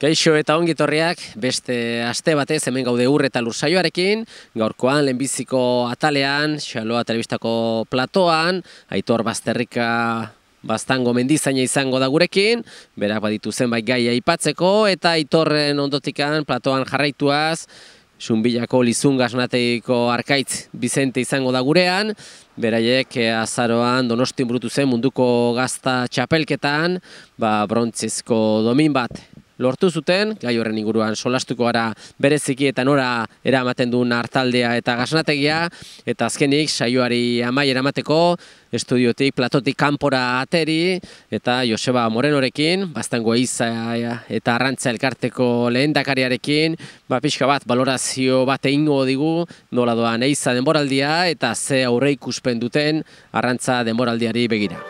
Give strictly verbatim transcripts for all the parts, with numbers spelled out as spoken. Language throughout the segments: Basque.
Kaixo eta ongitorriak, beste aste batez hemen gaude Ur eta Lur saioarekin, gaurkoan lehenbiziko atalean, Xaloa telebistako platoan, Aitor Bazterrika Baztango mendizaina izango da gurekin, berak baditu zenbait gai aipatzeko, eta Aitorren ondotikan platoan jarraituaz, Sunbilako Lizungasnategiko Arkaitz Bizente izango da gurean, beraiek azaroan Donostin burutu zen munduko gazta txapelketan, ba, brontzezko domin bat lortu zuten, gai horren inguruan solastuko gara bereziki eta nora eramaten duen hartaldea eta gasnategia, eta azkenik saioari amaiera emateko estudiotik, platotik kanpora ateri, eta Joseba Morenorekin, Baztango Eiza eta Arrantza elkarteko lehendakariarekin, ba, pixka bat, balorazio bat egingo digu, nola doan Eiza denboraldia, eta ze aurreikuspen duten Arrantza denboraldiari begira.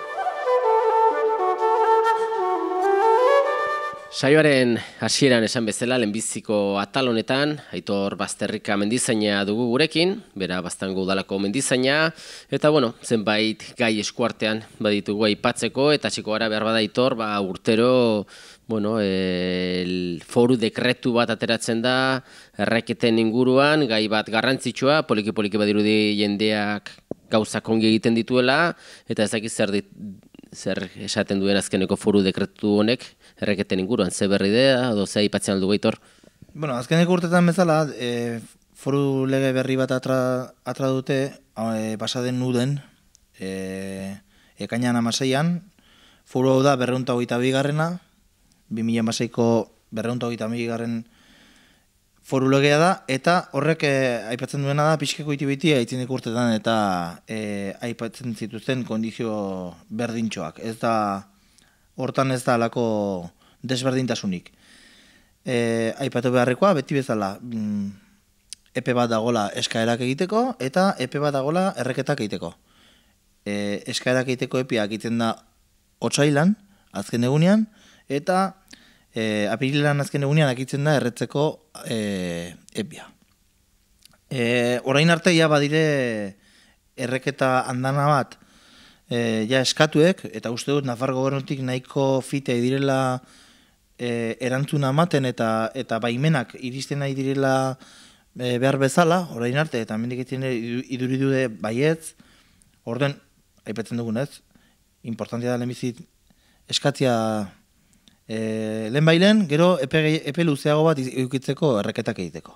Saioaren hasieran esan bezala lehenbiziko atal honetan, Aitor Bazterrika mendizaina dugu gurekin, bera Baztango udalako mendizaina, eta bueno, zenbait gai eskuartean baditugu aipatzeko, eta txiko gara behar bada Aitor, ba, urtero, bueno, el foru dekretu bat ateratzen da, erreketen inguruan, gai bat garrantzitsua, poliki-poliki badirudi jendeak gauzak ongi egiten dituela, eta ez dakit zer dit, zer esaten duen azkeneko foru dekretu honek, erreketen inguruan, ze berri dea, edo ze aipatzen aldu Aitor? Bueno, azkeneko urtetan bezala, e, foru lege berri bat atra, atra dute, e, pasaden nuden, e, ekainan amaseian, foru hau da berreunta hogeita bigarrena, bi mila amaseiko berreunta hogeita bigarren foru legea da, eta horrek e, aipatzen duena da, pixkeko itibitia aitzineko urtetan, eta e, aipatzen zituzten kondizio berdintxoak. Ez da, hortan ez da alako desberdintasunik. E, aipatu beharrekoa, beti bezala, mm, epe bat dagola eskaerak egiteko, eta epe bat dagola erreketak egiteko. E, eskaerak egiteko epia egiten da otsailan, azken egunean, eta e, apirilan azken egunean akitzen da erretzeko e, epia. E, orain arte ja badire erreketa andana bat E, ja eskatuek, eta uste dut Nafar gobernutik nahiko fite direla e, erantzuna ematen eta eta baimenak iristen nahi direla e, behar bezala, orain arte, eta mendik egiten iduridude baietz, orden, aipatzen dugunez, importantia da lehenbizit eskatzia e, lehen bailen, gero epe, epe luzeago bat eukitzeko erreketak egiteko.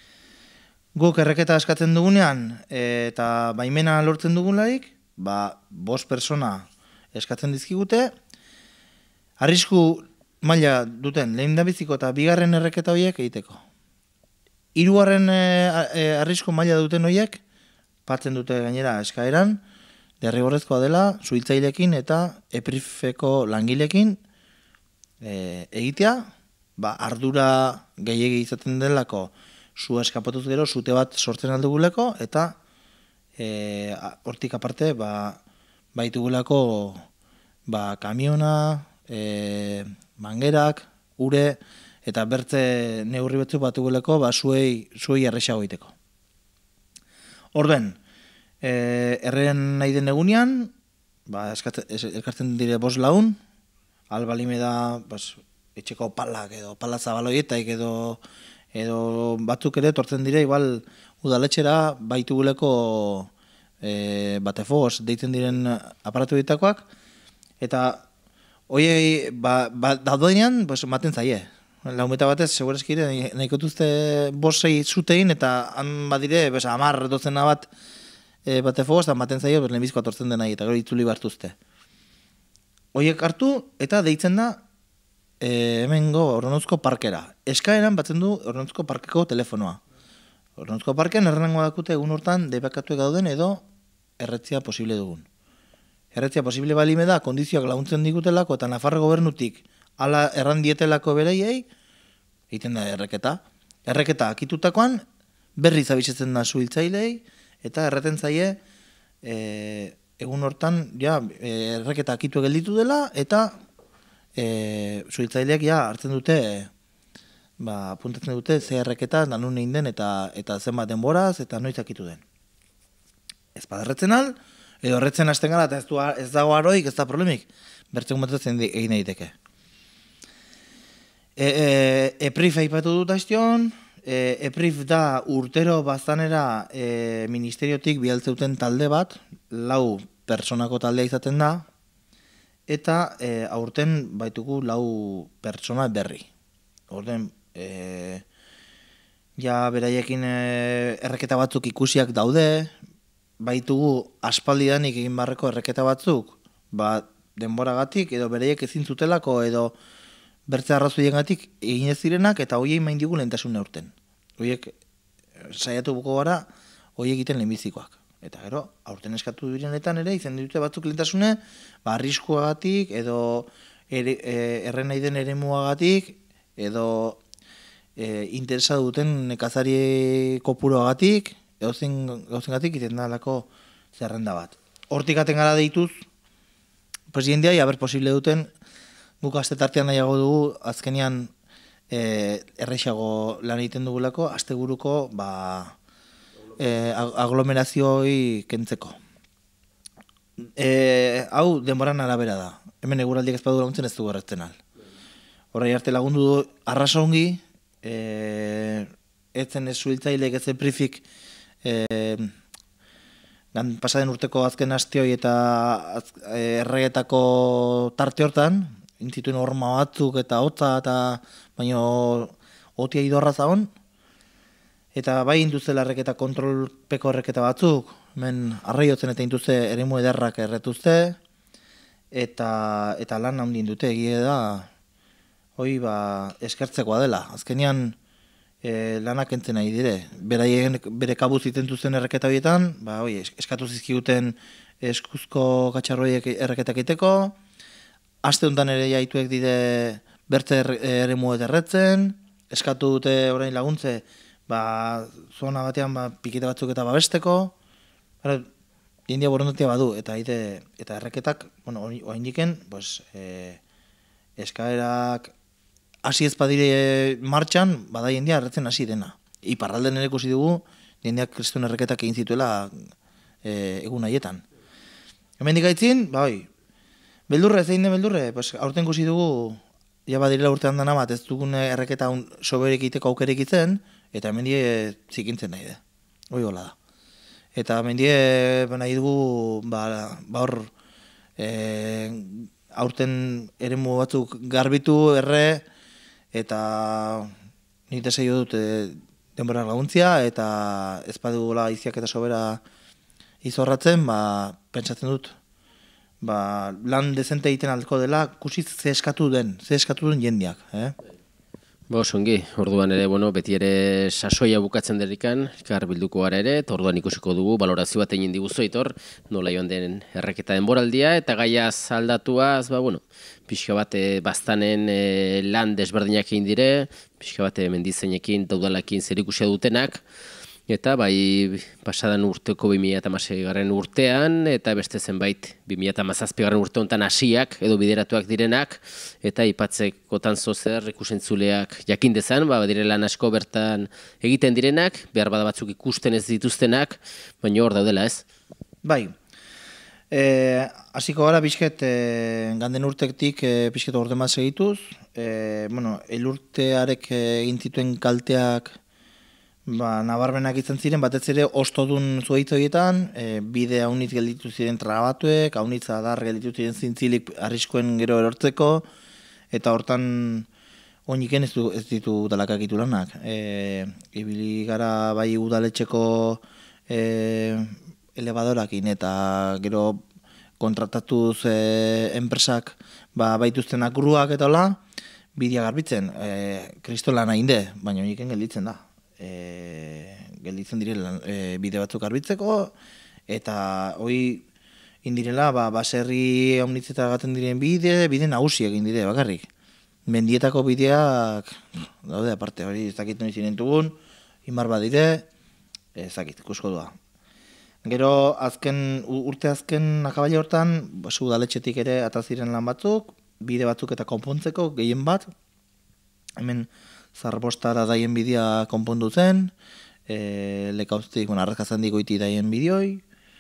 Guk erreketa eskatzen dugunean e, eta baimena lortzen dugularik, ba, bost persona eskatzen dizkigute, arrisku maila duten lehendabiziko eta bigarren erreketa horiek egiteko. Hirugarren e, e, arrisku maila duten horiek, patzen dute gainera eskaeran, derrigorrezkoa dela, suhiltzailekin eta eprifeko langilekin e, egitea, ba, ardura gehiegi izaten delako su eskapatuz gero, sute bat sortzen alduguleko, eta E, hortik aparte, ba, baitugulako ba, kamiona, e, mangerak, ure, eta bertze neurri batzuk batuguleko ba, zuei, zuei erresago egiteko. Orden, e, erren nahi den egunean, ba, elkartzen dire bost laun, albalime da bas, etxeko palak edo pala zabaloietaik edo, edo batzuk ere tortzen dire, igual, udaletxera baituguleko e, batefogos deitzen diren aparatu ditakoak, eta hoiei ba, ba, daudenean pues, maten zaie. Laumeta batez, segurezkire, nahiko duzte bosei zutein, eta han badire, pues, amar dozena bat e, batefogos, eta maten zaie, pues, lehenbizko atortzen denai, eta gero itzuli bartuzte. Hoiek hartu, eta deitzen da, e, hemengo Ornotzko parkera. Eskaeran batzen du Ornotzko parkeko telefonoa. Ornotzko parkean errenango dakute egun hortan debekatuek dauden edo erretzia posible dugun. Erretzia posible balime da, kondizioak laguntzen digutelako eta Nafarro gobernutik ala errandietelako bereiei, egiten da erreketa. Erreketa akitutakoan berriz abisetzen da suhiltzailei eta erreten zaie e, egun hortan ja, e, erreketa akitu gelditu dela eta e, suhiltzaileak ja hartzen dute ba, puntatzen dute ze erreketa danun egin den eta, eta zenbat denboraz eta noiz akitu den. Ez baderretzen al, edo erretzen hasten gara eta ez, du, ez dago aroik, ez da problemik, bertzen matatzen egin daiteke. E, e, EPRIF aipatu dut aiztion, e, EPRIF da urtero baztanera e, ministeriotik bialtzeuten talde bat, lau pertsonako taldea izaten da, eta e, aurten baitugu lau pertsona berri. Orden, e, ja beraiekin e, erreketa batzuk ikusiak daude, baitugu aspaldidanik egin barreko erreketa batzuk, ba, denboragatik edo bereiek ezin zutelako edo bertze arrazoiengatik egin ez direnak eta hoiei main digu lehentasun neurten. Hoiek saiatu buko gara hoi egiten lehenbizikoak. Eta gero, aurten eskatu direnetan ere izan dute batzuk lehentasune, ba arriskuagatik edo ere, e, erren nahi den eremuagatik edo e, interesa duten nekazari kopuroagatik gauzengatik iten dalako zerrenda bat. Hortik aten gara deituz, presidentia, haber posible duten, guk aste tartean nahiago dugu, azkenean e, errexago lan egiten dugulako, asteburuko ba, e, aglomerazioi kentzeko. E, hau, denboran arabera da. Hemen eguraldiak ez badu laguntzen ez du garretzen al. Horrai arte lagundu du arrasa ongi, e, etzen ez zuhiltzaileek ez EPRIFik e, pasaden urteko azken hastioi eta az, e, erregetako tarte hortan, intzituen horma batzuk eta hotza eta baino otia idorra zagon, eta bai induzela erreketa kontrolpeko erreketa batzuk, hemen arraiotzen eta induzte eremu ederrak erretuzte, eta, eta lan handien dute egie da, hoi ba eskertzekoa dela. Azkenean e, lanak entzen nahi dire. Beraien bere kabuz itentuzen erreketa horietan, ba, oi, eskatu zizkiguten eskuzko gatxarroiek erreketak iteko, aste honetan ere jaituek dide bertze eremu erretzen, eskatu dute orain laguntze, ba, zona batean ba, piketa batzuk eta babesteko, bara, jendia borondatia badu, eta ide, eta erreketak, bueno, oain diken, pues, e, eskaerak hasi ez badire martxan, bada jendia erretzen hasi dena. Iparralden ere ikusi dugu, jendeak kristuen erreketak egin zituela e, egun haietan. Hemen dikaitzin, ba, oi, beldurre, zein den beldurre, pues, aurten ikusi dugu, ja badirela urtean dana bat, ez dugun erreketa soberik iteko aukerik itzen, eta hemen die zikintzen nahi da. Hoi hola da. Eta hemen die nahi dugu, ba, ba hor, e, aurten eremu batzuk garbitu, erre, eta nite zeio dut denbora laguntzia, eta ez badugula iziak eta sobera izorratzen, ba, pentsatzen dut, ba, lan dezente egiten aldeko dela, kusiz ze eskatu den, ze eskatu den jendiak. Eh? Bos, ongi, orduan ere, bueno, beti ere sasoia bukatzen derikan, elkar bilduko gara ere, eta orduan ikusiko dugu, balorazio bat egin diguzu, Aitor, nola joan den erreketa denboraldia, eta gaiaz aldatuaz, ba, bueno, pixka bat baztanen e, lan desberdinak egin dire, pixka bat mendizeinekin, daudalakin zerikusia dutenak, eta bai pasadan urteko bi mila hamasei garren urtean, eta beste zenbait bi mila hamazazpi garren urte honetan hasiak edo bideratuak direnak, eta ipatzekotan zozer ikusentzuleak jakin dezan, ba, dire lan asko bertan egiten direnak, behar bada batzuk ikusten ez dituztenak, baina hor daudela ez? Bai, e, hasiko gara pixket e, ganden urtektik e, pixket orden bat segituz, e, bueno, elurtearek egin zituen kalteak ba, nabarmenak izan ziren, batez ere ostodun zuhaitz horietan, e, bide haunitz gelditu ziren trabatuek, haunitz adar gelditu ziren zintzilik arriskoen gero erortzeko, eta hortan oiniken ez, du, ez ditu udalak agitu lanak. E, ibili gara bai udaletxeko e, elevadorakin eta gero kontratatuz e, enpresak ba, baituztenak gruak eta hola, bidea garbitzen, e, kristo lan hain de, baina oiniken gelditzen da. E, gelditzen direla e, bide batzuk garbitzeko, eta hoi indirela ba, baserri haunitzetara gaten diren bide, bide nagusi egin dire bakarrik. Mendietako bideak daude aparte, hori ez dakit noiz inentugun, inbar badire, ez dakit, ikusko doa. Gero azken, urte azken akabaile hortan, udaletxetik ere ataziren lan batzuk, bide batzuk eta konpontzeko, gehien bat, hemen Zarbostara daien bidea konpondu zen, e, lekauztik, bueno, arrakazandik goiti daien bideoi,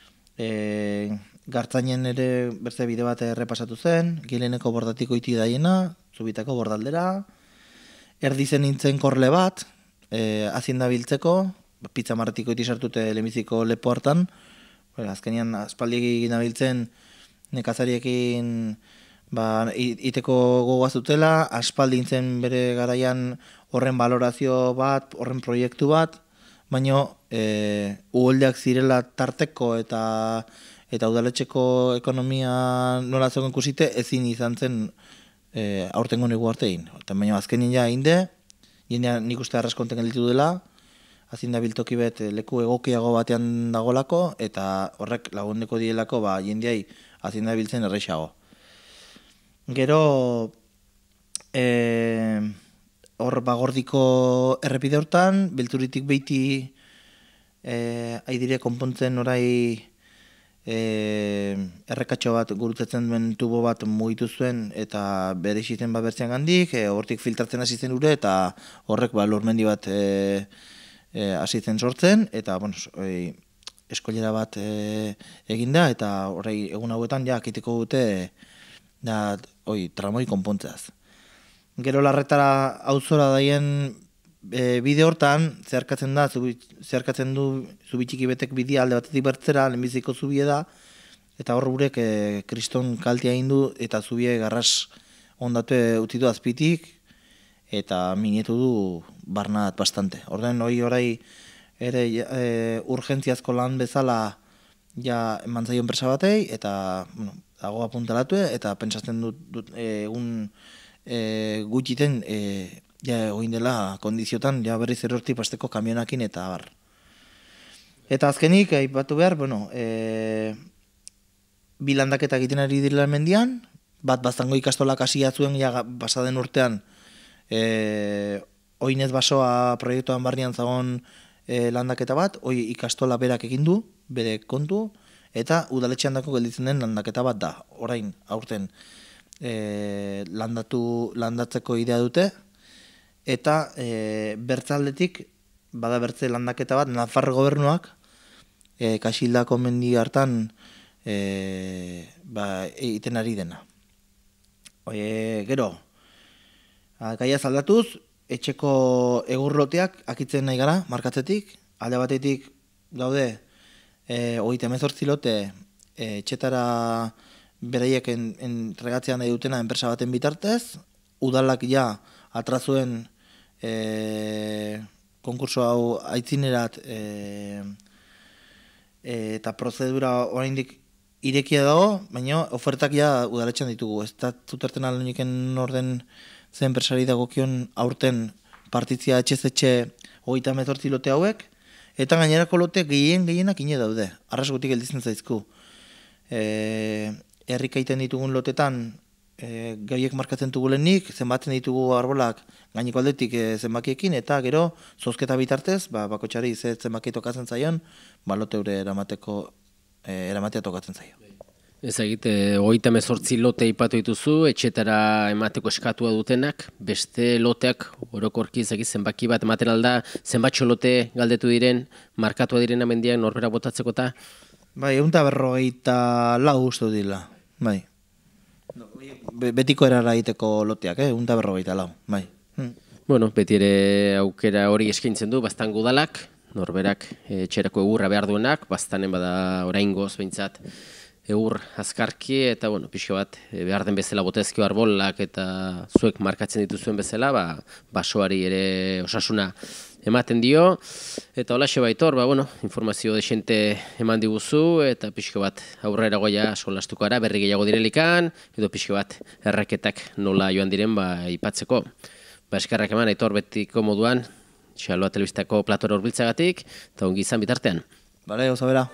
e, gartzainen ere berze bide bat errepasatu zen, gileneko bordatik goiti daiena, zubitako bordaldera, erdi zen nintzen korle bat, e, azienda biltzeko, pizza marretiko iti sartute lehenbiziko lepo hartan, bueno, azkenean aspaldi nabiltzen nekazariekin ba, iteko gogoa zutela, aspaldi nintzen bere garaian horren balorazio bat, horren proiektu bat, baina e, uholdeak zirela tarteko eta eta udaletxeko ekonomia nola zegoen ikusite ezin izan zen e, aurtengo negu artein. Baina azkenin ja inde, jendea nik uste arraskonten gelditu dela, azinda biltoki bet leku egokiago batean dagolako, eta horrek lagundeko dielako ba, jendeai azinda biltzen errexago. Gero, e, hor bagordiko errepide hortan, belturitik beiti e, aidire konpontzen orai e, errekatxo bat gurutzetzen duen tubo bat mugitu zuen eta bere iziten bat bertzean gandik, e, hortik filtratzen hasi zen ure eta horrek ba, lurmendi bat e, e, hasi zen sortzen, eta bueno, oi, eskoilera bat e, eginda, eta horrei egun hauetan ja akiteko dute da, oi, tramoi konpontzeaz. Gero larretara auzora daien e, bide hortan, zeharkatzen da, zubi, zeharkatzen du zubitxiki betek bidea alde batetik bertzera, lehenbiziko zubie da, eta hor gurek e, kriston kaltea egin du, eta zubie garras ondatu utitu azpitik, eta minietu du barnat bastante. Orden hori orai ere e, urgentziazko lan bezala ja eman zaio enpresa batei, eta bueno, dago apuntalatu, eta pentsatzen dut, dut e, egun e, gutxiten e, ja oin dela kondiziotan ja berriz erorti pasteko kamionakin eta bar. Eta azkenik, aipatu behar, bueno, e, bi landaketa egiten ari direla mendian, bat baztango ikastolak hasia zuen ja basaden urtean e, oinez basoa proiektuan barnean zagon e, landaketa bat, hoi ikastola berak egin du, bere kontu, eta udaletxean dako gelditzen den landaketa bat da, orain, aurten e, landatu, landatzeko idea dute, eta e, bertzaldetik, bada bertze landaketa bat, Nafar gobernuak, e, Kasildako mendi hartan e, ba, egiten ari dena. Oie, gero, gaia aldatuz, etxeko egurloteak akitzen nahi gara, markatzetik, alde batetik daude, e, hogeita hemezortzi lote e, etxetara beraiek entregatzean nahi dutena enpresa baten bitartez, udalak ja atrazuen e, konkurso hau aitzinerat e, e, eta prozedura oraindik irekia dago, baina ofertak ja udaletxean ditugu. Ez da zuterten aloniken orden zen enpresari dagokion aurten partitzia etxe-etxe hogeita hemezortzi lote hauek, eta gainerako lote gehien gehienak ine daude. Arras gutik gelditzen zaizku. E, herrikaiten ditugun lotetan e, gaiek markatzen dugulenik, zenbatzen ditugu arbolak gaineko aldetik e, zenbakiekin, eta gero zozketa bitartez, ba, bakotxari ze zenbaki tokatzen zaion, ba, lote eure eramateko, e, eramatea tokatzen zaio. Ez egite, hogeita hemezortzi lote ipatu dituzu, etxetara emateko eskatua dutenak, beste loteak orokorki ezagik zenbaki bat ematen alda, zenbatxo lote galdetu diren, markatua diren amendiak norbera botatzeko eta? Bai, egun eta berrogeita lau uste dila, bai. Betiko erara egiteko loteak, eh? egun eta berrogeita lau, bai. Hmm. Bueno, beti ere aukera hori eskaintzen du, bastan udalak, norberak etxerako egurra behar duenak, bastanen bada oraingoz behintzat, egur azkarki, eta bueno, pixo bat behar den bezala botezkio arbolak eta zuek markatzen dituzuen bezala, ba, basoari ere osasuna ematen dio, eta holaxe baitor, ba, bueno, informazio desente eman diguzu, eta pixko bat aurrera goia solastuko ara, berri gehiago direlikan, edo pixko bat erraketak nola joan diren, ba, ipatzeko. Ba, eskerrak eman, Aitor betiko moduan, Txaloa Telebistako platora hurbiltzagatik, eta ongi izan bitartean. Bale, oso bera.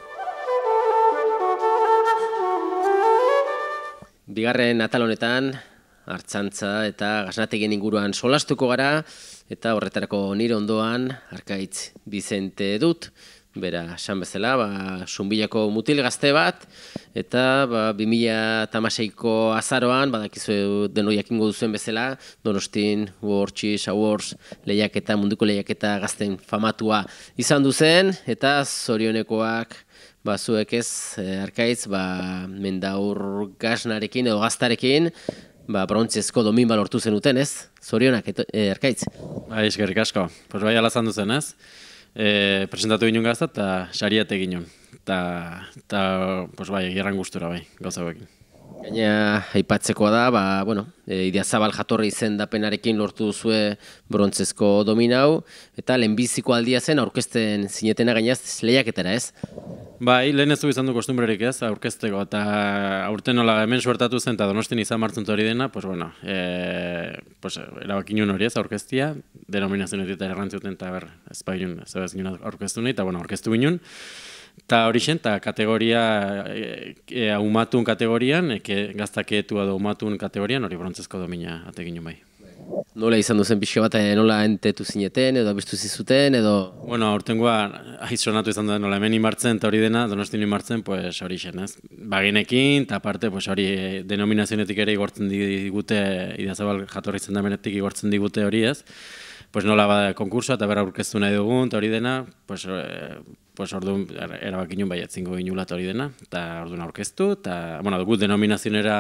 Bigarren atal honetan, hartzantza eta gasnategien inguruan solastuko gara, eta horretarako nire ondoan, Arkaitz Bizente dut, bera, esan bezala, ba, Sunbilako mutil gazte bat, eta ba, bi mila hamaseiko azaroan, badakizu denoi jakingo duzuen bezala, Donostin Worldchis Awards lehiaketa, munduko lehiaketa gazten famatua izan duzen, eta zorionekoak, ba, zuek ez, Arkaitz, ba, mendaur gaznarekin edo gaztarekin, ba, brontzezko domin balortu zenuten, ez? zorionak, e, Erkaitz. Bai, eskerrik asko. Pues bai, ala zandu zen, ez? E, presentatu ginen gazta eta sariat egin eta, eta pues bai, gerran gustura bai, gauza hauekin. Gaina, aipatzekoa da, ba, bueno, e, Idiazabal jatorri izendapenarekin lortu duzue brontzezko dominau, eta lehenbiziko aldia zen aurkezten zinetena gainaz lehiaketara, ez? Bai, lehen ez du izan du kostumbrerik ez, aurkezteko, eta aurten nola hemen suertatu zen, eta Donostin izan martzen hori dena, pues bueno, e, pues, erabakinun hori ez, aurkeztia, denominazionetik eta errantzuten, eta ber, ez ba ginen, ez ez ginen aurkeztu nahi, eta bueno, aurkeztu ginen, eta hori zen, eta kategoria, e, e, umatun kategorian, e, gaztaketua da umatun kategorian, hori brontzezko domina ate ginen bai. Nola izan duzen pixka bat, nola entetu zineten, edo abestu zizuten, edo... Bueno, aurtengoa aizonatu izan duen, nola hemen imartzen eta hori dena, Donostin imartzen, pues hori zen, ez? Baginekin, eta aparte, pues hori denominazionetik ere igortzen digute, Idiazabal jatorri zendamenetik igortzen digute hori, ez? Pues nola ba, konkursoa eta berra aurkeztu nahi dugun, eta hori dena, pues, eh, pues orduan erabakinun bai etzingo ginula eta hori dena, eta orduan aurkeztu, eta, bueno, dugu denominazionera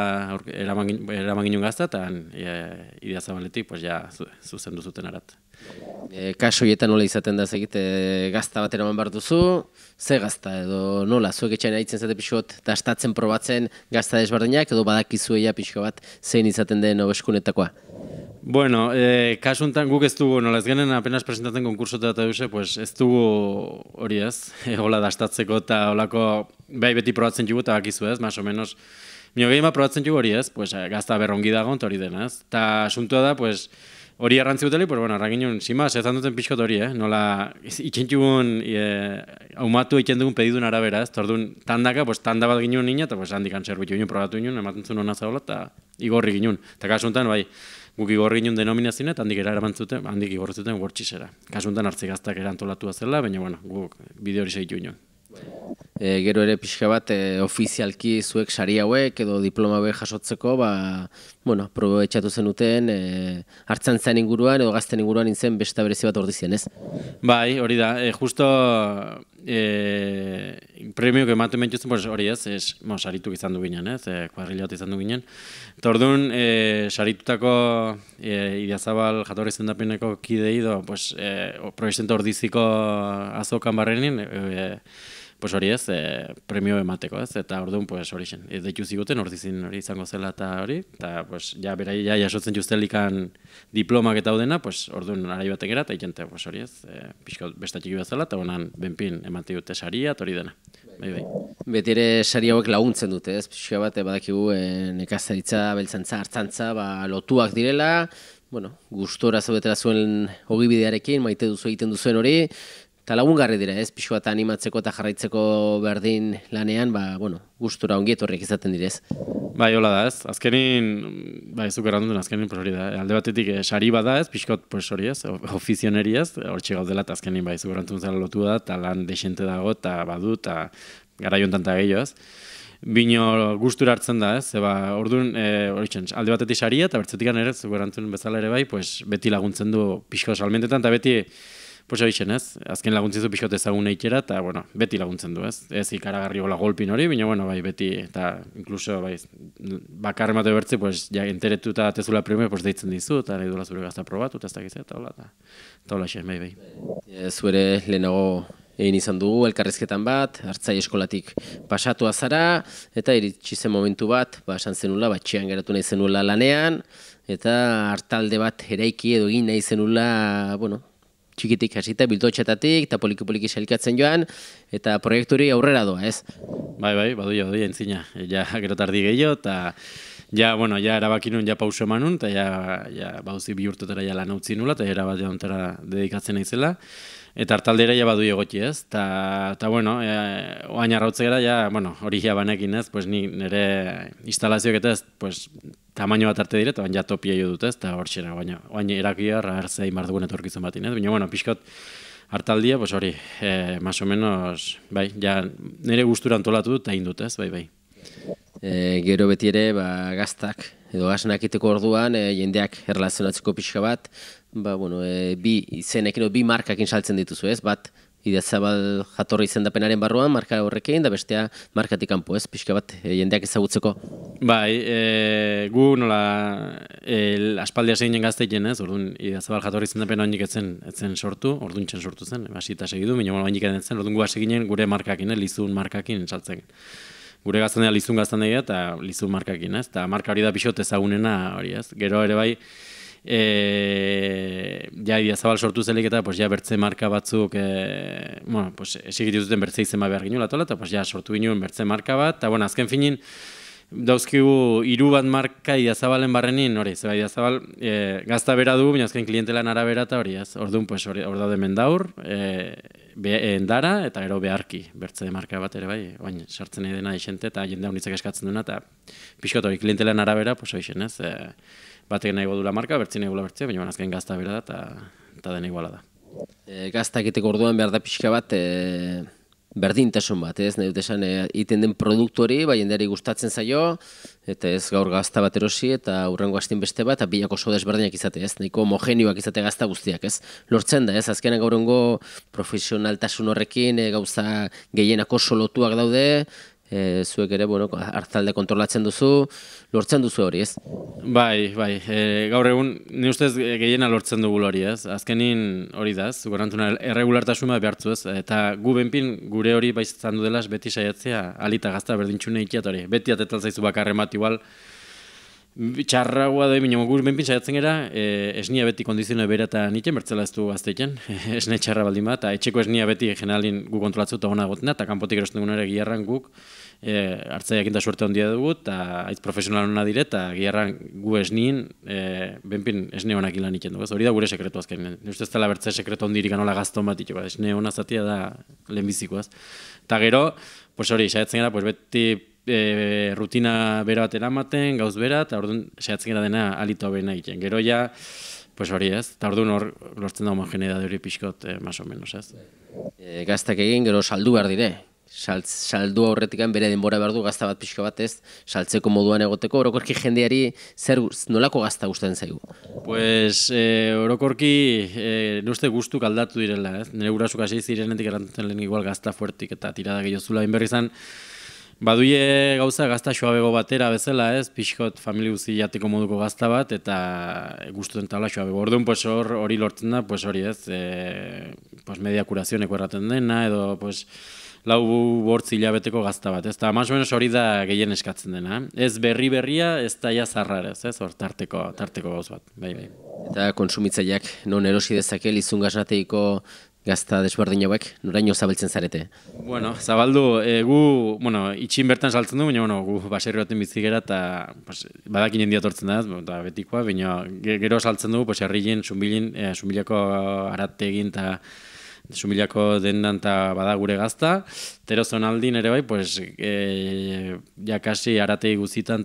eraman ginen gazta, eta e, Idiazabaletik, pues ja zuzen duzuten arat. E, kaso hietan nola izaten da zegit, e, gazta bat eraman behar duzu, ze gazta edo nola, zuek etxain haitzen zate pixot, dastatzen probatzen gazta desberdinak, edo badakizueia pixko bat zein izaten den obeskunetakoa? Bueno, eh, kasuntan guk ez dugu, nola ez genen apenas presentatzen konkursota eta duze, pues ez dugu hori ez, hola dastatzeko eta holako, bai beti probatzen jugu eta bakizu ez, más o menos, mio gehiago probatzen jugu hori ez, pues gazta berrongi dago eta hori dena ez, eta asuntua da, pues, hori errantzi uteli, pues bueno, arraginun, simaz, ez handuten pixkot hori, eh? Nola, itxentxugun, e, haumatu egiten dugun pedidun arabera, ez? Tordun, tandaka, pues tanda bat ginen nina, eta pues handik antxerbitu ginen, probatu ginen, ematen zuen hona zaola, eta igorri ginen. Eta kasuntan, bai, guk igorri ginen denominazioa, eta handik era eramantzuten, handik igorri zuten wortxisera. Kasuntan hartzi gaztak erantolatu zela, baina, bueno, guk bide hori segitu ginen. E, gero ere pixka bat, e, ofizialki zuek sari hauek edo diploma hauek jasotzeko, ba, bueno, aprobetxatu zenuten, e, hartzantzan inguruan edo gazten inguruan nintzen beste berezi bat ordizien, ez? Bai, hori da, e, justo e, premiok ematen mentuzten, pues, hori ez, es, mo, sarituk izan du ginen, ez, e, kuadrilla bat izan du ginen. Eta orduan, e, saritutako e, Idiazabal jatorri zendapeneko kidei do, pues, e, proiezento ordiziko azokan barrenin, e, pues hori ez, e, premio emateko ez, eta orduan, pues hori zen, ez daitu ziguten, ordizin hori izango zela eta hori, eta pues, ja, berai, ja, jasotzen justelikan diplomak eta daudena, pues orduan arai batek era, eta ikente, pues hori ez, e, pixka bestatxiki bat zela, eta honan benpin emate dute saria, eta hori dena. Bai, bai. Beti ere sari hauek laguntzen dute, ez? Pixka bat, badakigu, e, nekazaritza, beltzantza, hartzantza, ba, lotuak direla, bueno, gustora zaudetela zuen ogibidearekin, maite duzu egiten duzuen hori, eta lagungarri dira, ez, pixu bat animatzeko eta jarraitzeko berdin lanean, ba, bueno, gustura ongi etorriak izaten direz. Bai, hola da, ez, azkenin, ba, ez duk errandun, azkenin, pues hori da, alde batetik eh, sari bada ez, pixkot, pues hori ez, ofizioneri ez, hor txegaudela, eta azkenin, bai, zuk errantun zela lotu da, eta lan desente dago, eta badu, eta gara jontan eta gehiago ez. Bino gustura hartzen da, ez, eba, orduan, e, hori txen, alde batetik saria, eta bertzetik ere, zuk errantun bezala ere bai, pues, beti laguntzen du pixko salmentetan, eta beti, pues hori zen, ez? Azken laguntzizu pixkote ezagun eitxera, eta, bueno, beti laguntzen du, ez? Ez ikaragarri hola golpin hori, baina, bueno, bai, beti, eta, inkluso, bai, bakar emate bertze, pues, ja, enteretu eta tezula premio, pues, deitzen dizu, eta nahi duela zure gazta probatu, eta ez dakiz, eta hola, eta, eta hola zen, bai, bai. Zuere lehenago egin izan dugu, elkarrizketan bat, hartzai eskolatik pasatua zara, eta iritsi zen momentu bat, ba, esan zenula, batxean geratu nahi zenula lanean, eta hartalde bat eraiki edo egin nahi zenula, bueno, txikitik hasita, biltotxetatik, eta poliki-poliki sailkatzen joan, eta proiekturi aurrera doa, ez? Bai, bai, baduia, baduia, entzina. Ja, gero tardi gehiago, eta ja, bueno, ja erabakinun, ja pauso emanun, eta ja, ja bauzi bi urtetara ja lan utzi nula, eta era bat jauntara dedikatzen naizela. Eta hartaldera ja badu egoti ez, eta, bueno, e, oain arrautze gara, ja, bueno, hori ja banekin ez, pues ni nire instalazioak eta ez, pues, tamaino bat arte dire, eta baina ja topia jo dut ez, eta hor xera, baina oain erakia, hartzea imardugun etorkizun batin ez, baina, bueno, pixkot hartaldia, pues hori, e, más o menos, bai, ja, nire gustura antolatu dut, eta indut ez, bai, bai. E, gero beti ere, ba, gaztak, edo gaznak iteko orduan, e, jendeak erlazionatzeko pixka bat, ba, bueno, e, bi izenekin, bi markakin saltzen dituzu ez, bat Idiazabal jatorri izendapenaren barruan, marka horrekin, da bestea markatik kanpo, ez, pixka bat, e, jendeak ezagutzeko. Bai, e, gu nola e, aspaldia seginen gazteiten, ez, orduan Idiazabal jatorri izendapen oinik etzen, etzen sortu, orduan txen sortu zen, hasita segidu, minimo oinik etzen, orduan gu seginen gure markakin, eh, lizun markakin saltzen. Gure gaztan dira lizun gaztan dira eta lizun markakin, ez, eta marka hori da pixot ezagunena hori, ez, gero ere bai, E, ja Idiazabal sortu zelik eta pues, ja bertze marka batzuk e, bueno, pues, esigit duten bertze izen behar ginen latola, eta pues, ja sortu ginen bertze marka bat, eta bueno, azken finin dauzkigu hiru bat marka Idiazabalen barrenin, hori, zeba Idiazabal e, gazta bera du, baina azken klientelan arabera eta hori, ez, orduan, pues, hori, hor daude Mendaur, e, be, endara, eta gero beharki, bertze marka bat ere bai, baina sartzen nahi dena isente, eta jende honitzak eskatzen duena, eta pixkot hori, klientelan arabera, pues, hoixen, ez, e, batek nahi godula marka, bertzi nahi godula bertzea, baina azken gazta bera da, eta dena iguala da. E, gazta egiteko orduan behar da pixka bat, e, berdintasun bat, ez? Nahi dut esan, e, iten den produktu hori, bai jendeari gustatzen zaio, eta ez gaur gazta bat erosi, eta hurrengo astin beste bat, eta bilako oso desberdinak izate, ez? Nahiko homogenioak izate gazta guztiak, ez? Lortzen da, ez? Azkenan gaurrengo profesionaltasun horrekin, e, gauza gehienako solotuak daude, E, zuek ere, bueno, hartzalde kontrolatzen duzu, lortzen duzu hori, ez? Bai, bai, e, gaur egun, ni ustez gehiena lortzen dugu hori, ez? Azkenin hori da, ez? Zugarantuna erregulartasuna behartzu, ez? Eta gu benpin gure hori baizetan du dela, beti saiatzea, alita gazta berdintxune ikiat hori. Beti atetal zaizu bakarremat igual, txarragoa da, minimo gu benpin saiatzen gara, e, esnia beti kondizioa bera eta niten, bertzela ez du gazteiken, esne txarra baldin bat, eta etxeko esnia beti generalin gu kontrolatzeu eta gona gotena, eta kanpotik erosten dugun ere giarran guk, E, hartzaiak eta suerte ondia dugu, eta aiz profesional hona dire, eta giarran gu esnien, e, benpin esne honak ilan iken dugu. Hori da gure sekretu azken. Uste ez dela bertze sekretu ondirik anola gazton bat itxo, esne hona zatia da lehenbizikoaz. Eta gero, pues hori, saiatzen gara, pues beti e, rutina bera bat eramaten, gauz bera, eta orduan saiatzen gara dena alito abena egiten. Gero ja, pues hori ez, eta orduan hor lortzen da homogeneidade hori pixkot, e, más o menos ez. E, gaztak egin, gero saldu behar dire. Saldu aurretikan bere denbora behar du gazta bat pixka bat, ez? Saltzeko moduan egoteko, orokorki jendeari zer nolako gazta gustatzen zaigu? Pues eh, orokorki eh, nuste gustuk aldatu direla, ez? Nire gurasuk hasi zirenetik erantzuten lehen igual gazta fuertik eta tirada gehiago zula. Inberri zan, baduie gauza gazta xoabego batera bezala, ez? Pixkot familia guzi jateko moduko gazta bat eta gustuten tabla xoabego. Orduan, pues hor hori lortzen da, pues hori ez, e, pues media kurazioneko erraten dena, edo pues lau bortzi hilabeteko gazta bat, ez da, más o menos hori da gehien eskatzen dena. Ez berri berria, ez da ja zarrarez, ez, hor tarteko, tarteko gauz bat, bai, bai. Eta konsumitzaileak non erosi dezake lizun gaznateiko gazta desberdin hauek, noraino zabaltzen zarete? Bueno, zabaldu, e, gu, bueno, itxin bertan saltzen du, baina, bueno, gu baserri baten bizi gera, eta pues, badakin jendia tortzen da, eta betikoa, baina gero saltzen du, pues, herrien, sumbilin, e, sumbilako arategin, eta Sumilako dendan eta bada gure gazta, tero zonaldin ere bai, pues, e, ja kasi aratei guzitan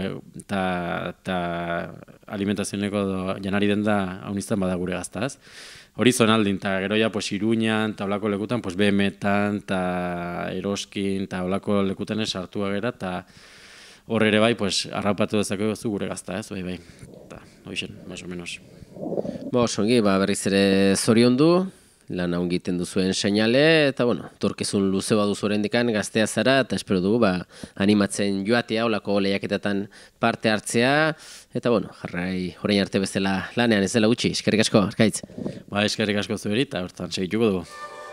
eta alimentazioneko janari denda hauniztan bada gure gazta, ez? Hori zonaldin, eta gero ja pues, Iruñan eta olako lekutan, pues, B M etan eta Eroskin eta olako lekutan sartua gera, eta hor ere bai, pues, arrapatu dezakegu zu gure gazta, ez? Bai, bai, eta hoixen, más o menos. Bo, songi, ba, berriz ere zoriondu, lan hau egiten duzuen seinale, eta bueno, torkizun luze baduzu oraindikan gaztea zara, eta espero dugu ba, animatzen joatea, olako lehiaketetan parte hartzea, eta bueno, jarrai orain arte bezala lanean ez dela gutxi, eskerrik asko, Arkaitz. Ba, eskerrik asko zueri, eta hortan segituko dugu.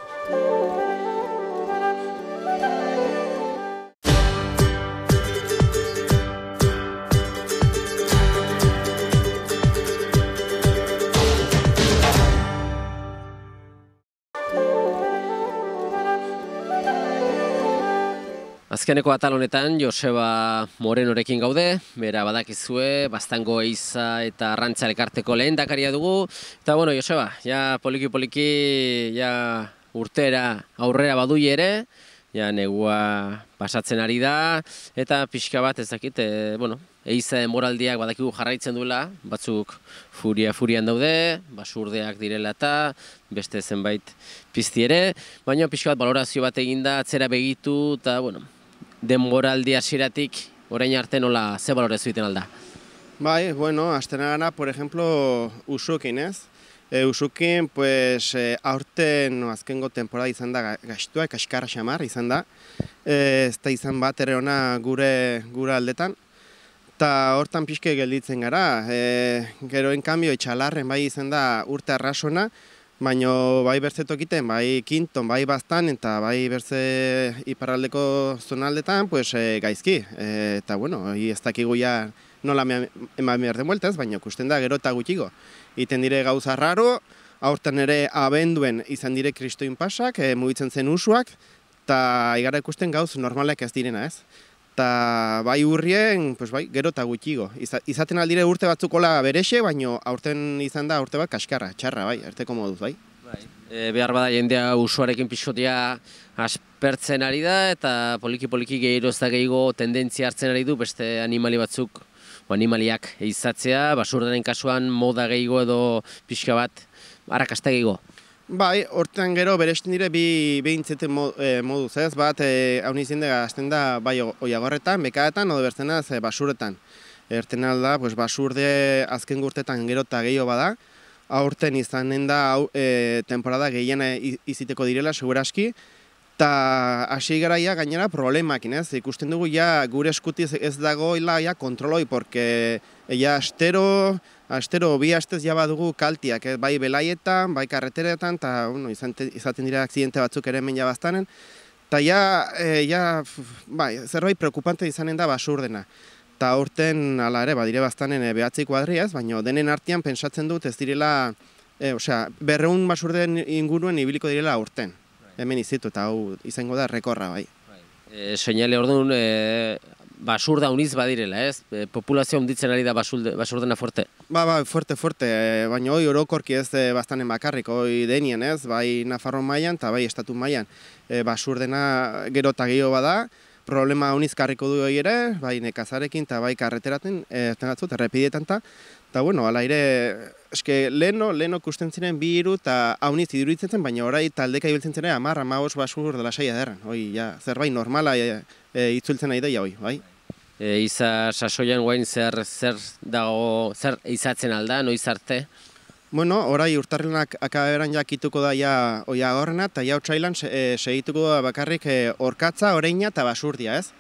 Azkeneko atal honetan Joseba Morenorekin gaude, bera badakizue, Baztango Eiza eta Arrantza elkarteko lehendakaria dugu. Eta bueno, Joseba, ja poliki-poliki ja urtera aurrera badui ere, ja negua pasatzen ari da, eta pixka bat ez dakit, e, bueno, Eiza moraldiak badakigu jarraitzen duela, batzuk furia-furian daude, basurdeak direla eta beste zenbait pizti ere, baina pixka bat balorazio bat eginda, atzera begitu, eta bueno, denboraldi hasieratik orain arte nola ze balorazio egiten alda? Bai, bueno, hasten gana, por ejemplo, Usuekin, ez? E, usukin, pues, e, aurten no, azkengo temporada izan da gaiztua, kaskarra xamar izan da. E, ez da izan bat ere ona gure, gure aldetan. Eta hortan pixke gelditzen gara. E, gero enkanbio itxalarren bai izan da urte arrasona, baina bai berze tokiten, bai kinton, bai bastan, eta bai berze iparraldeko zonaldetan, pues, e, gaizki. E, eta, bueno, ez dakigu ja nola eman behar den bueltaz, baina ikusten da gero eta gutxigo. Iten dire gauza raro, aurten ere abenduen izan dire kristoin pasak, e, mugitzen zen usuak, eta igara ikusten gauz normalek ez direna, ez? Eta bai urrien, pues bai, gero eta gutxigo. Izaten aldire urte batzukola berexe, baina aurten izan da urte bat kaskarra, txarra, bai, erteko moduz, bai. E, behar bada jendea usuarekin pixotia aspertzen ari da, eta poliki-poliki gehiro ez da gehiago tendentzia hartzen ari du beste animali batzuk, o animaliak izatzea, basurdaren kasuan moda gehiago edo pixka bat arrakasta gehiago. Bai, hortan gero beresten dire bi behintzeten moduz, ez? Bat, hau nizien da, azten da, bai, oiagorretan, bekaetan, odo bertzenaz, basuretan. Erten alda, pues, basurde azken gurtetan gero eta gehiago bada, aurten izanen da, hau, e, temporada gehiena iziteko direla, seguraski, eta hasi garaia gainera problemakin, ez? Ikusten dugu ja gure eskutiz ez dagoela ja kontroloi, porque ja astero, astero bi astez ja badugu kaltiak, eh? Bai belaietan, bai karreteretan, eta bueno, izaten dira akzidente batzuk ere hemen jabaztanen, eta ja, e, ja bai, zerbait preokupante izanen da basurdena. Eta aurten, ala ere, badire baztanen e, behatzi kuadriaz, baina denen artean pentsatzen dut ez direla, e, osea, berreun basurden inguruen ibiliko direla aurten. Hemen izitu, eta hau izango da rekorra, bai. E, Seinale orduan, e, basurda uniz badirela, ez? E, populazioa hunditzen ari da basurde, basurdena fuerte? Ba, ba, fuerte, fuerte, e, baina hoi orokorki ez e, bastanen bakarrik, hoi denien, ez? Bai Nafarro mailan eta bai estatu mailan. E, basurdena gero eta gehiago bada, problema uniz karriko du hoi ere, bai nekazarekin eta bai karreteraten, e, errepidietan eta, eta bueno, ala ere, eske leheno, leheno kusten ziren bi hiru eta hauniz iduritzen zen, baina orai taldeka ibiltzen ziren hamar, hamabost basur dela saia derren. Hoi, ja, zerbait normala e, e, itzultzen nahi daia hoi, bai. E, iza sasoian guain zer, zer dago, zer izatzen alda, noiz arte? Bueno, orai urtarrilenak akaberan jakituko da ja oia horrena, eta ja otsailan e, segituko da bakarrik e, orkatza, oreina eta basurdia, ez?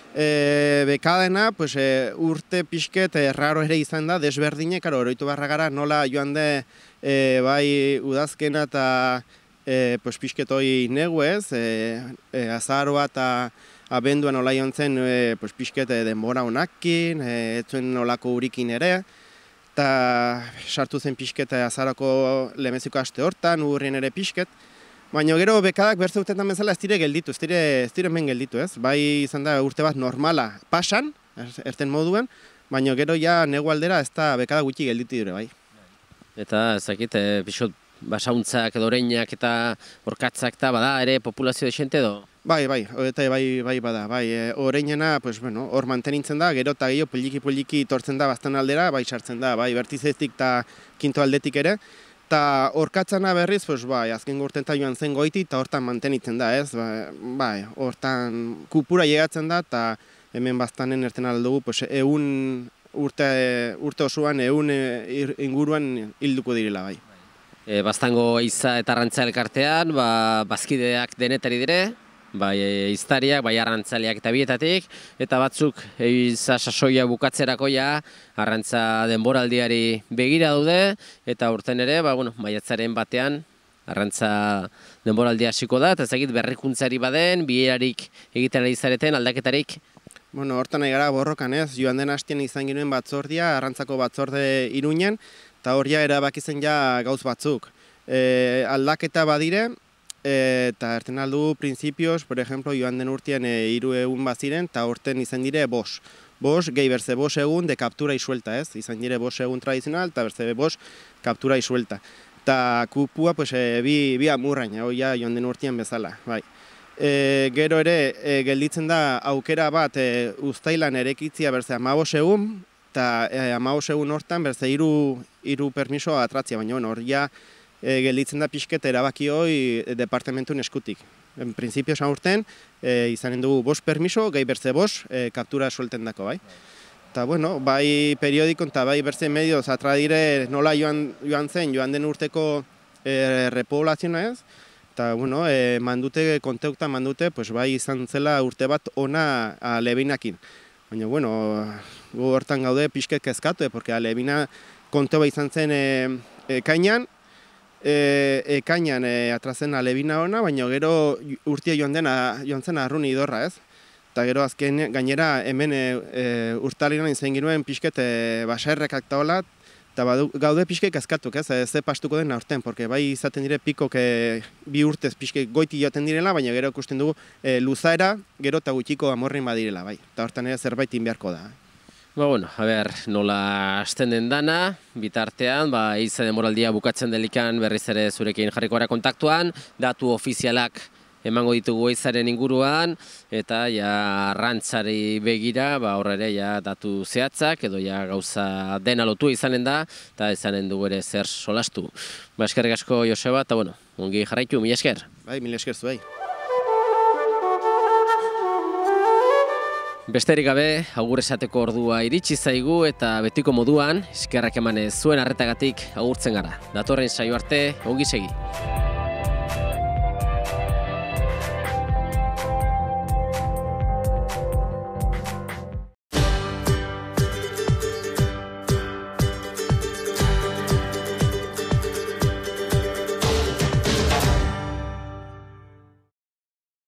E, bekadena, pues, e, urte pixket e, raro ere izan da, desberdine, karo, oroitu barra gara nola joan de e, bai udazkena eta e, pues, pixket hoi negu ez, e, e, azaroa eta abenduan nola joan zen e, pues, pixket e, denbora honakin, e, etzuen nolako urikin ere, eta sartu zen pixket azarako lemeziko aste hortan, urrien ere pixket, baina gero bekadak berze urtetan bezala ez dire gelditu, ez dire, ez dire hemen gelditu, ez? Bai izan da urte bat normala pasan, erten moduen, baina gero ja negu aldera ez da bekada gutxi gelditu dire, bai. Eta ezakit, e, pixot basauntzak edo oreinak eta orkatzak eta bada ere populazio desente edo? Bai, bai, eta bai, bai bada, bai, e, oreinena, pues, bueno, hor mantenintzen da, gero eta gehiago poliki-poliki tortzen da bastan aldera, bai sartzen da, bai, bertizetik eta kinto aldetik ere, eta orkatzana berriz, pues, bai, azken urten joan zen goiti, eta hortan mantenitzen da, ez, bai, bai, hortan kupura llegatzen da, eta hemen bastanen erten aldugu, pues, eun urte, urte osoan, eun inguruan hilduko direla, bai. E, Baztango Eiza eta Arrantza elkartean, ba, bazkideak denetari dire, bai iztariak, bai arrantzaleak eta bietatik, eta batzuk eiza sasoia bukatzerako ja arrantza denboraldiari begira daude, eta urten ere, ba, bueno, maiatzaren batean arrantza denboraldia hasiko da, eta ezagit berrikuntzari baden, bierarik egiten ari zareten aldaketarik. Bueno, hortan nahi gara borrokan ez, joan den hastian izan ginoen batzordia, arrantzako batzorde Iruñen, eta hor ja erabakizen ja gauz batzuk. E, aldaketa badire, eta erten aldu printzipioz, por ejemplo, joan den urtean e, iru egun baziren, eta horten izan dire bos. Bos, gehi berze bos egun de kaptura y suelta, ez? Izan dire bos egun tradizional, eta berze bos kaptura y suelta. Eta kupua, pues, e, bi, bi amurraina, hoi ja joan den urtean bezala, bai. E, gero ere, e, gelditzen da aukera bat e, uztailan erekitzia berze amabos egun, eta e, amabos egun hortan berze iru, iru permiso atratzia, baina hor ja, E, gelditzen da pixket erabaki hoi departamentun eskutik. En principio esan urten, e, izanen dugu bost permiso, gehi berze bost, e, kaptura suelten dako, bai. Eta, bueno, bai periodikon eta bai berzen medioz atra dire nola joan, joan zen, joan den urteko e, repoblazioa ez. Eta, bueno, e, mandute, konteukta mandute, pues, bai izan zela urte bat ona Alebinakin. Baina, bueno, gu hortan gaude pixket kezkatu, porque Alebina konteo bat izan zen e, ekainan, e, ekainan e, atrazen Alebina ona, baina gero urtia joan, dena, joan zen Arruni idorra ez. Eta gero azken gainera hemen e, e, urtalinan izan ginuen pixket e, baserrekak taola, eta gaude pixket kezkatuk, ez, ze pastuko den aurten, porque bai izaten dire pikok e, bi urtez pixket goiti joaten direla, baina gero ikusten dugu e, luzaera, gero eta gutxiko amorrin badirela, bai. Eta hortan ere zerbait inbeharko da. Ba, bueno, a ber, nola hasten den dana, bitartean, ba, eize demoraldia bukatzen delikan berriz ere zurekin jarriko gara kontaktuan, datu ofizialak emango ditugu eizaren inguruan, eta ja arrantzari begira, ba horre ere ja datu zehatzak, edo ja gauza dena lotu izanen da, eta izanen dugu ere zer solastu. Ba, eskerrik asko Joseba, eta bueno, ongi jarraitu, mila esker. Bai, mila esker zuei. Besterik gabe, agur esateko ordua iritsi zaigu eta betiko moduan, eskerrak emanez zuen arretagatik agurtzen gara. Datorren saio arte, ongi segi.